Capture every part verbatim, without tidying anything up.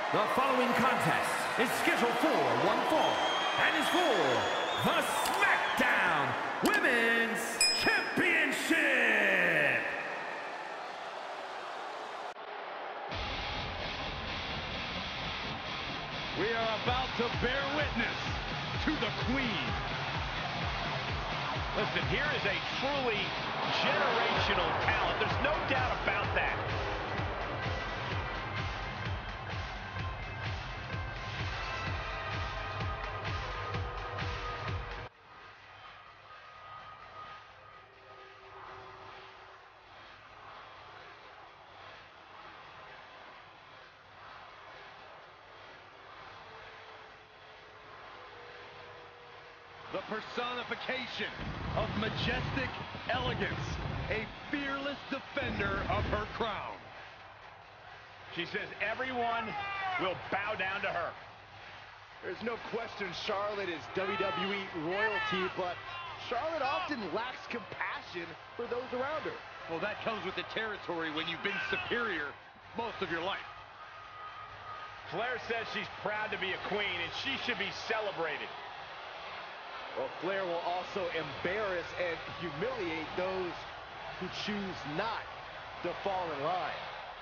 The following contest is scheduled for one fall and is for the SmackDown Women's Championship. We are about to bear witness to the Queen. Listen, here is a truly generational talent. There's no doubt about that. The personification of majestic elegance, a fearless defender of her crown. She says everyone will bow down to her. There's no question Charlotte is W W E royalty, but Charlotte often lacks compassion for those around her. Well, that comes with the territory when you've been superior most of your life. Flair says she's proud to be a queen, and she should be celebrated. Well, Flair will also embarrass and humiliate those who choose not to fall in line.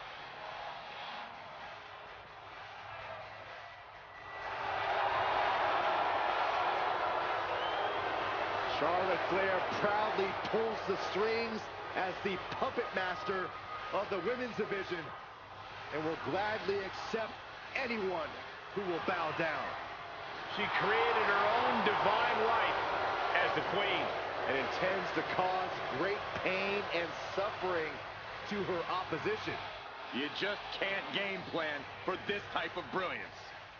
Charlotte Flair proudly pulls the strings as the puppet master of the women's division and will gladly accept anyone who will bow down. She created her own divine life as the queen and intends to cause great pain and suffering to her opposition. You just can't game plan for this type of brilliance.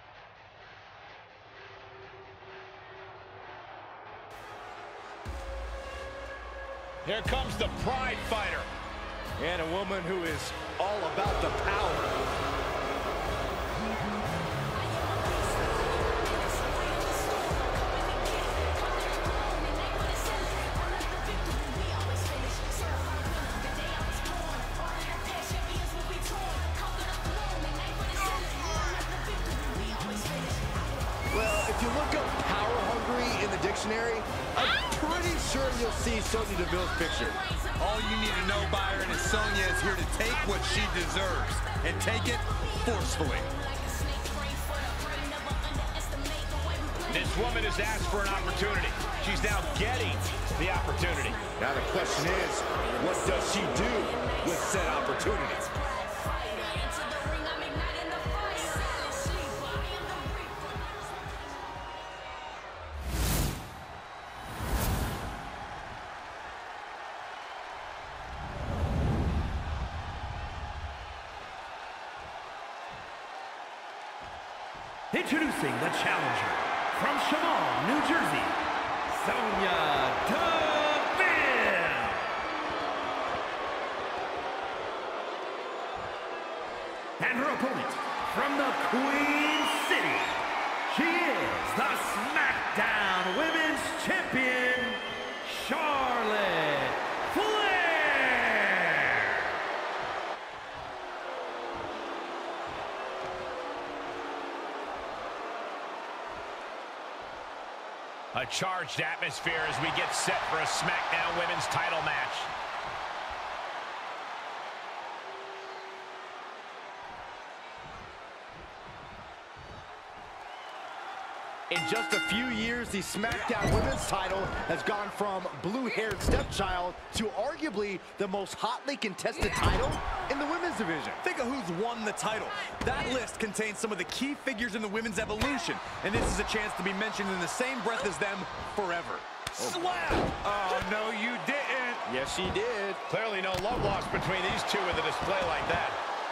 Here comes the Pride Fighter. And a woman who is all about the power. If you look up power hungry in the dictionary, I'm pretty sure you'll see Sonya Deville's picture. All you need to know, Byron, is Sonya is here to take what she deserves and take it forcefully. This woman has asked for an opportunity. She's now getting the opportunity. Now the question is, what does she do with said opportunity? Introducing the challenger from Shanghai, New Jersey, Sonya Deville. And her opponent from the Queen City, she is the SmackDown Women's Champion, Charlotte Flair. A charged atmosphere as we get set for a SmackDown Women's title match. In just a few years, the SmackDown Women's title has gone from blue-haired stepchild to arguably the most hotly contested title in the women's division. Think of who's won the title. That list contains some of the key figures in the women's evolution, and this is a chance to be mentioned in the same breath as them forever. Slap! Oh, no, you didn't. Yes, she did. Clearly no love lost between these two with a display like that.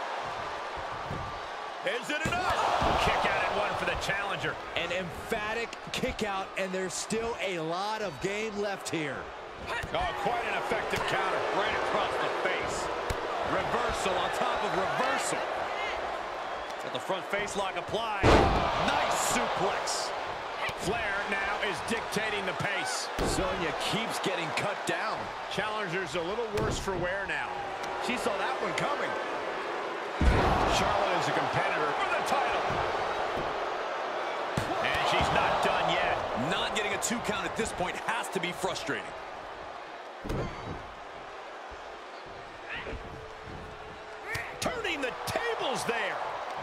Is it enough? Kick out at one for the challenger. An emphatic kick out, and there's still a lot of game left here. Oh, quite an effective counter. Right across the face. Reversal on top of reversal. Got the front face lock applied. Nice suplex. Flair now is dictating the pace. Sonya keeps getting cut down. Challenger's a little worse for wear now. She saw that one coming. Charlotte is a competitor for the title. And she's not done yet. Not getting a two count at this point has to be frustrating. Turning the tables there.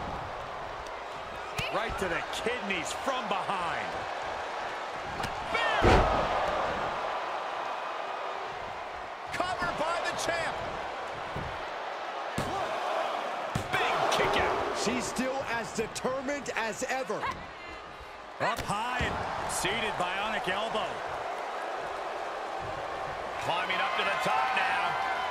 Right to the kidneys from behind. Covered by the champ. Big kick out. She's still as determined as ever. Up high and seated bionic elbow. Climbing up to the top now.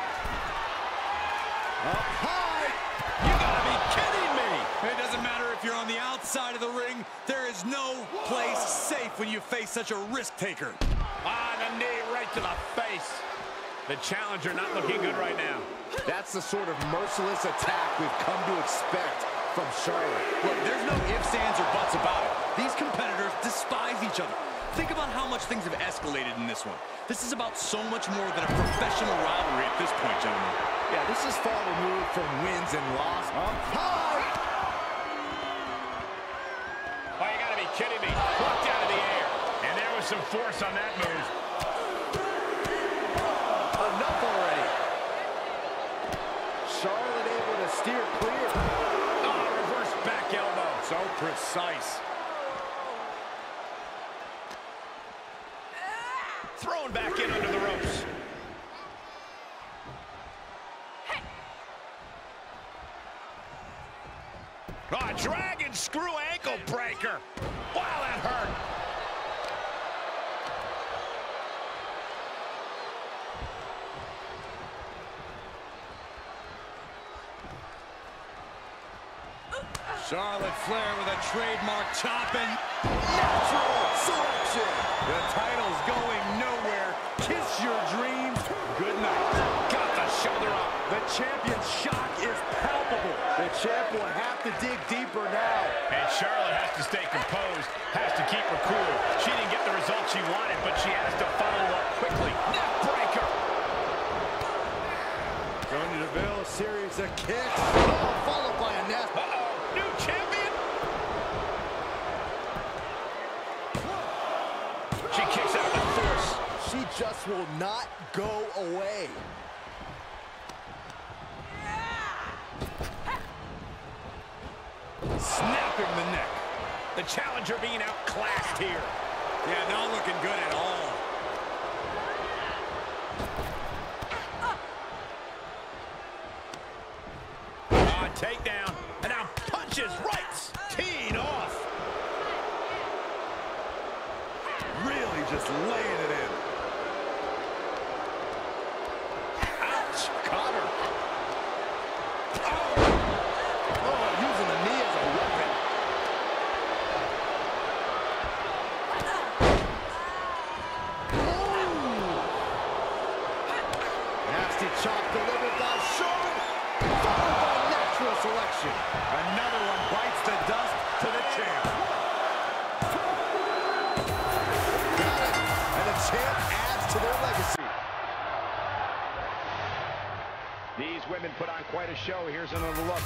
Up high. You gotta be kidding me. It doesn't matter if you're on the outside of the ring. There is no place safe when you face such a risk taker. Ah, the knee right to the face. The challenger not looking good right now. That's the sort of merciless attack we've come to expect from Charlotte. Look, there's no ifs, ands, or buts about it. These competitors despise each other. Think about how much things have escalated in this one. This is about so much more than a professional rivalry at this point, gentlemen. Yeah, this is far removed from wins and losses. Up high! Oh, you gotta be kidding me. Plucked out of the air. And there was some force on that move. Enough already. Charlotte able to steer clear. Oh, reverse back elbow. So precise. Thrown back in under the ropes. Oh, dragon screw ankle breaker. Wow, that hurt. Charlotte Flair with a trademark chopping. Natural selection. The title's going nowhere. Kiss your dreams. Good night. Got the shoulder up. The champion's shock is palpable. The champ will have to dig deeper now. And Charlotte has to stay composed, has to keep her cool. She didn't get the result she wanted, but she has to follow up quickly. Neck breaker. Sonya Deville, a series of kicks. Oh, followed by a nest. Uh-oh, new champion. She kicks out with force. She just will not go away. Snapping the neck. The challenger being outclassed here. Yeah, not looking good at all. Ah, takedown. And now punches rights. Teed off. Really just laying it in. Ouch. Caught her. Oh, using the knee as a weapon. Nasty chop delivered by Charlotte. Followed by natural selection. Another one bites the dust to the champ. Got it. And the champ adds to their legacy. These women put on quite a show. Here's another look.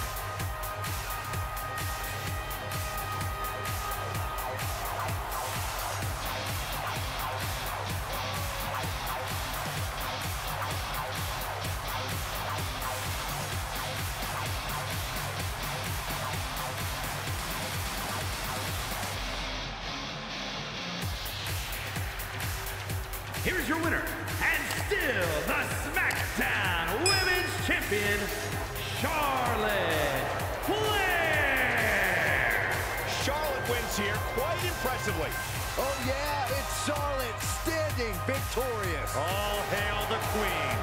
Here's your winner, and still the SmackDown Women's Champion, Charlotte Flair. Charlotte wins here quite impressively. Oh, yeah, it's Charlotte standing victorious. All hail the queen.